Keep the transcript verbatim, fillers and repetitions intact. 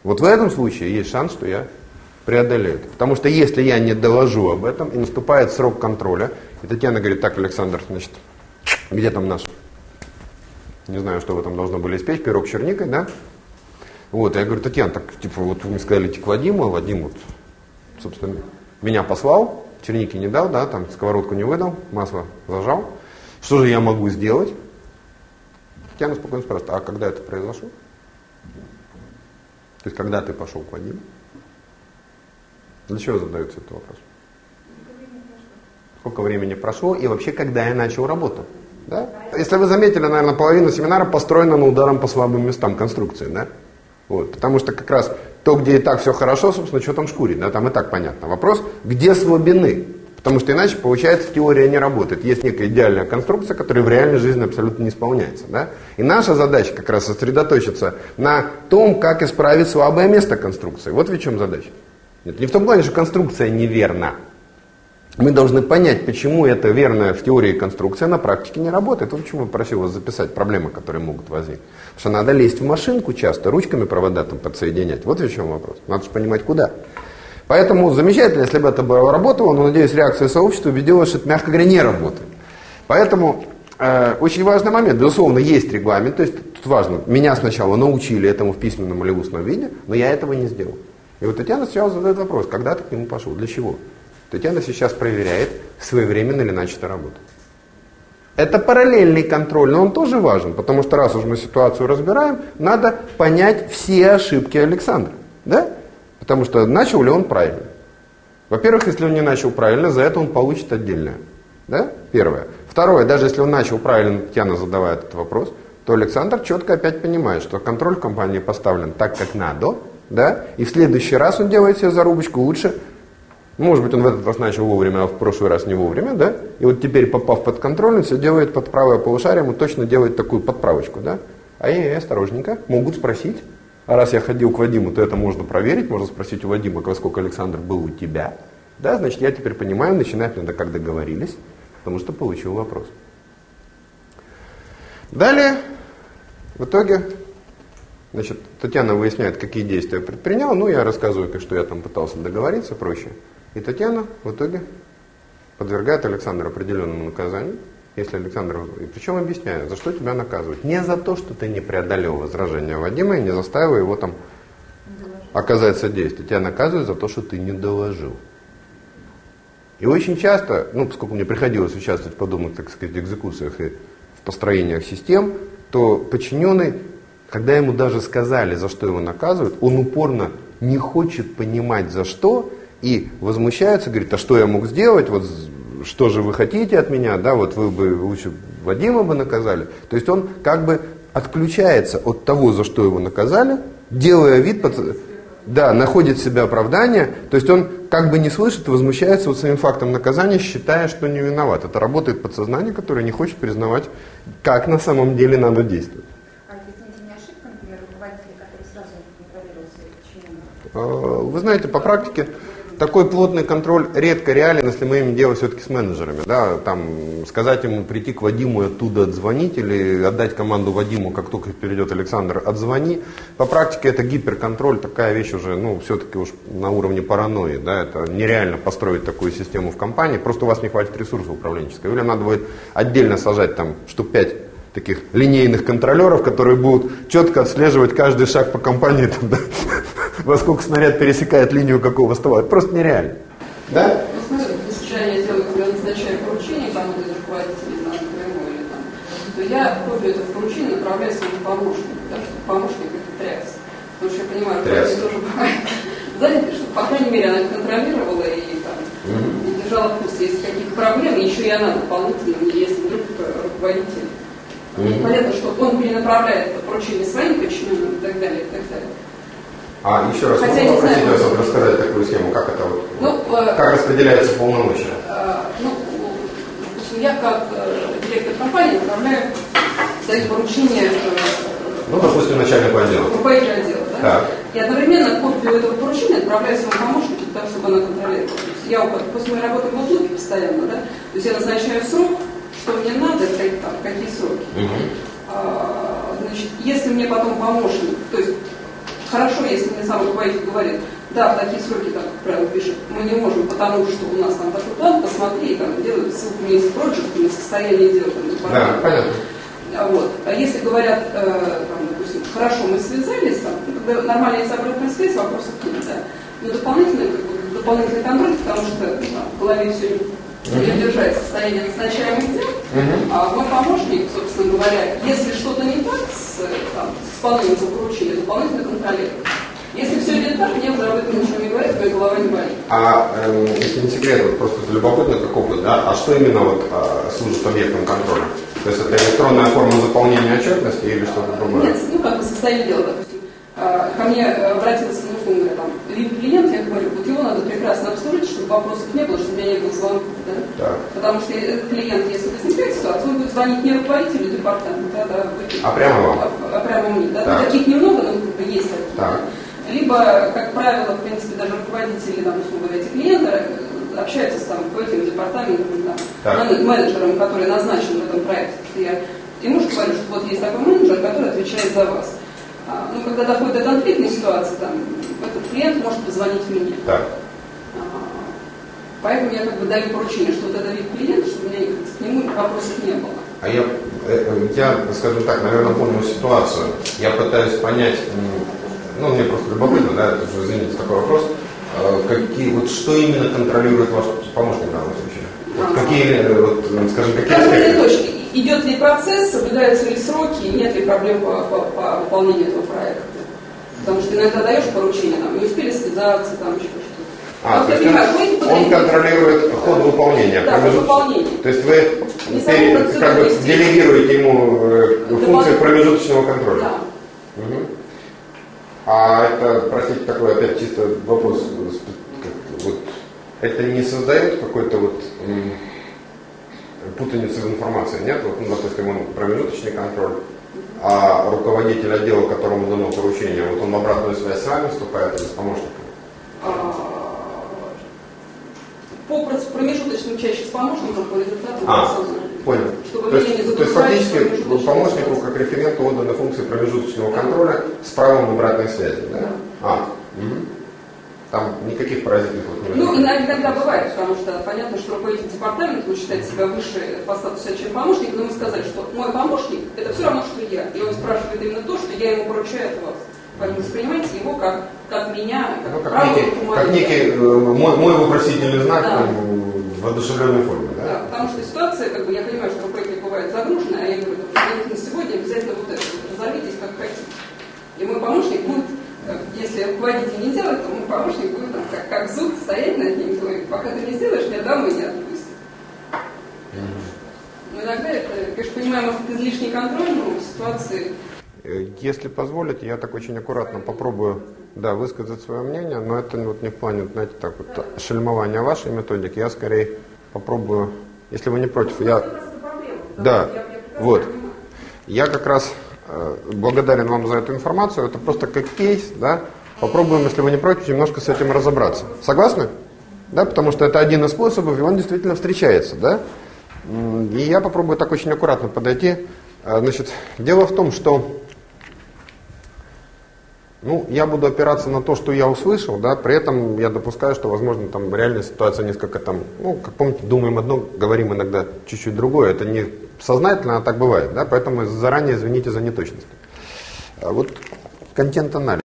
Вот в этом случае есть шанс, что я преодолею это. Потому что если я не доложу об этом, и наступает срок контроля, и Татьяна говорит: так, Александр, значит, где там наш? Не знаю, что вы там должны были испечь, пирог с черникой, да? Вот, я говорю: Татьяна, так, типа, вот вы мне сказали идти к Вадиму, а Вадим вот, собственно, меня послал, черники не дал, да, там сковородку не выдал, масло зажал. Что же я могу сделать? Татьяна спокойно спрашивает: а когда это произошло? То есть, когда ты пошел к Вадиму? Для чего задается этот вопрос? Сколько времени прошло и вообще, когда я начал работу? Да? Если вы заметили, наверное, половина семинара построена на ударом по слабым местам конструкции, да? Вот, потому что как раз то, где и так все хорошо, собственно, что там шкурить, да, там и так понятно. Вопрос, где слабины? Потому что иначе, получается, теория не работает. Есть некая идеальная конструкция, которая в реальной жизни абсолютно не исполняется, да? И наша задача как раз сосредоточиться на том, как исправить слабое место конструкции. Вот в чем задача. Нет, не в том плане, что конструкция неверна. Мы должны понять, почему эта верная в теории конструкция на практике не работает. Вот почему я просил вас записать проблемы, которые могут возникнуть. Потому что надо лезть в машинку часто, ручками провода там подсоединять. Вот в чем вопрос. Надо же понимать, куда. Поэтому замечательно, если бы это было работало, но, надеюсь, реакция сообщества убедила, что это, мягко говоря, не работает. Поэтому э, очень важный момент. Безусловно, есть регламент. То есть тут важно, меня сначала научили этому в письменном или в устном виде, но я этого не сделал. И вот Татьяна сначала задает вопрос: когда ты к нему пошел, для чего? Татьяна сейчас проверяет, своевременно ли начата работа. Это параллельный контроль, но он тоже важен, потому что раз уж мы ситуацию разбираем, надо понять все ошибки Александра. Да? Потому что начал ли он правильно. Во-первых, если он не начал правильно, за это он получит отдельное. Да? Первое. Второе, даже если он начал правильно, Татьяна задавая этот вопрос, то Александр четко опять понимает, что контроль в компании поставлен так, как надо, да? И в следующий раз он делает себе зарубочку лучше. Может быть, он в этот раз начал вовремя, а в прошлый раз не вовремя, да? И вот теперь, попав под контроль, он все делает под правое полушарие, ему точно делает такую подправочку, да? Ай-яй-яй, осторожненько, могут спросить. А раз я ходил к Вадиму, то это можно проверить, можно спросить у Вадима, во сколько Александр был у тебя. Да, значит, я теперь понимаю, начинать надо, как договорились, потому что получил вопрос. Далее, в итоге, значит, Татьяна выясняет, какие действия предприняла, ну, я рассказываю, как, что я там пытался договориться, прочее. И Татьяна в итоге подвергает Александра определенному наказанию, если Александр, и причем объясняю, за что тебя наказывают. Не за то, что ты не преодолел возражения Вадима и не заставил его там оказать содействие. Тебя наказывают за то, что ты не доложил. И очень часто, ну, поскольку мне приходилось участвовать в подобных, так сказать, экзекуциях и в построениях систем, то подчиненный, когда ему даже сказали, за что его наказывают, он упорно не хочет понимать, за что, и возмущается, говорит: а что я мог сделать, вот что же вы хотите от меня, да, вот вы бы лучше Вадима бы наказали. То есть он как бы отключается от того, за что его наказали, делая вид, под... да, находит в себе оправдание, то есть он как бы не слышит и возмущается вот своим фактом наказания, считая, что не виноват. Это работает подсознание, которое не хочет признавать, как на самом деле надо действовать. Вы знаете, по практике такой плотный контроль редко реален, если мы имеем дело все-таки с менеджерами. Да? Там, сказать ему прийти к Вадиму и оттуда отзвонить, или отдать команду Вадиму, как только перейдет Александр, отзвони. По практике это гиперконтроль, такая вещь уже, ну, все-таки уж на уровне паранойи. Да? Это нереально построить такую систему в компании, просто у вас не хватит ресурсов управленческого. Или надо будет отдельно сажать там штук пять таких линейных контролеров, которые будут четко отслеживать каждый шаг по компании, там, да, во сколько снаряд пересекает линию какого стола. Это просто нереально. Да? Ну, смотри, если я делаю, когда назначаю поручение кому-то из руководителей, там, напрямую, или там, то я копию этого поручения направляю своему помощнику, потому что помощник это тряс. Потому что я понимаю, что это тоже бывает занято, чтобы, по крайней мере, она контролировала и там, mm-hmm. держала в курсе, если каких проблем, и еще и она дополнительно, если вдруг руководитель. Mm-hmm. Понятно, что он перенаправляет это поручение своим подчиненным и так далее, и так далее. А еще раз, можно попросить вас рассказать такую схему, как это вот, ну, как распределяются полномочия? Э, ну, я как э, директор компании направляю, даю поручение э, ну, допустим, начальнику отдела. Руководителю отдела, да? Так. И одновременно копию этого поручения отправляю своему помощнику, для того, чтобы она контролировала. То есть я после моей работы в Outlook постоянно, да? То есть я назначаю срок, что мне надо, как, там, какие сроки. Угу. А, значит, если мне потом помощник, то есть хорошо, если мне сам руководитель говорит, да, в такие сроки, там, как правило, пишет, мы не можем, потому что у нас там такой план, посмотри, там, делают ссылку на проект, на состояние дел. Там, да, понятно. Вот. А если говорят, э, там, допустим, хорошо, мы связались, там, когда нормально есть обратная связь, вопросов нет, да. Но дополнительный, как бы, дополнительный контроль, потому что там, в голове все не держать состояние назначаемых дел, uh-huh. а мой помощник, собственно говоря, если что-то не так с, там, с исполнением поручения, дополнительно контролирует. Если все идет так, мне уже об этом ничего не говорит, моя голова не болит. А э, если не секрет, вот просто любопытно как опыт, да, а что именно вот э, служит объектом контроля? То есть это электронная форма заполнения отчетности или что-то другое? Нет, ну как бы состояние дела, допустим. Ко мне обратился, ну, условно говоря, там, либо клиент, я говорю, вот его надо прекрасно обслужить, чтобы вопросов не было, чтобы у меня не было звонков, да? Так. Потому что клиент, если возникает ситуация, он будет звонить не руководителю департамента, да, а прямо вам? А, а прямо мне, да? Так. Таких немного, но как бы есть такие. Так. Либо, как правило, в принципе, даже руководители, там, условно говоря, эти клиенты общаются с там, руководителем департамента, там, менеджером, который назначен в этом проекте, потому что я ему же говорю, что вот есть такой менеджер, который отвечает за вас. А, ну, когда доходит до конфликтной ситуации, там, этот клиент может позвонить мне. Так. А, поэтому я как бы даю поручение, что вот это вид клиента, чтобы у меня к нему вопросов не было. А я, я, скажем так, наверное, понял ситуацию. Я пытаюсь понять, ну, мне просто любопытно, да, это уже, извините, такой вопрос. Какие, вот что именно контролирует ваш помощник в данном случае? Вот а, какие, вот, скажем, какие контрольные точки. Идет ли процесс, соблюдаются ли сроки, нет ли проблем по, по, по выполнению этого проекта. Потому что иногда даешь поручение, там, не успели связаться, там еще что-то. А, то есть он, он контролирует ход выполнения. Да, ход выполнения. То есть вы перед, как бы, делегируете ему функции промежуточного контроля. Да. Угу. А это, простите, такой опять чисто вопрос, вот, это не создает какой-то вот путаницы в информации, нет? Вот, ну, допустим, он промежуточный контроль, а руководитель отдела, которому дано поручение, вот он в обратную связь с вами вступает или с помощником? По промежуточным чаще с помощником, по результату. А, понял. Чтобы то есть, то есть фактически помощнику как референту отданы функции промежуточного да. контроля с правом обратной связи, да? Да. А, угу. Там никаких поразительных вот, ну, иногда бывает, потому что понятно, что руководитель департамента он считает себя выше по статусу, чем помощник, но мы сказали, что мой помощник это все равно, что я. И он спрашивает именно то, что я ему поручаю от вас. Поэтому воспринимайте его как, как меня, как, ну, как правую некий, руку как некий э, мой, мой вопросительный знак да. там, в одушевленной форме. Да? Да, потому что ситуация, как бы, я понимаю, что руководитель бывает загружена, а я говорю, что на сегодня обязательно вот это, вот, разорвитесь как хотите. И мой помощник будет, если руководитель не делает, то мой помощник будет там, как, как зуб стоять над ним, говорит, пока ты не сделаешь, я домой не отпустит. Но иногда это, конечно, понимаю, может, излишний контроль, но в ситуации... Если позволите, я так очень аккуратно попробую, да, высказать свое мнение, но это вот не в плане, знаете, так вот шельмования вашей методики, я скорее попробую, если вы не против, я... Да, вот. Я как раз э, благодарен вам за эту информацию, это просто как кейс, да, попробуем, если вы не против, немножко с этим разобраться. Согласны? Да, потому что это один из способов, и он действительно встречается, да. И я попробую так очень аккуратно подойти. Значит, дело в том, что ну, я буду опираться на то, что я услышал, да, при этом я допускаю, что, возможно, там реальная ситуация несколько там, ну, как помните, думаем одно, говорим иногда чуть-чуть другое, это не сознательно, а так бывает, да, поэтому заранее извините за неточность. Вот контент-анализ.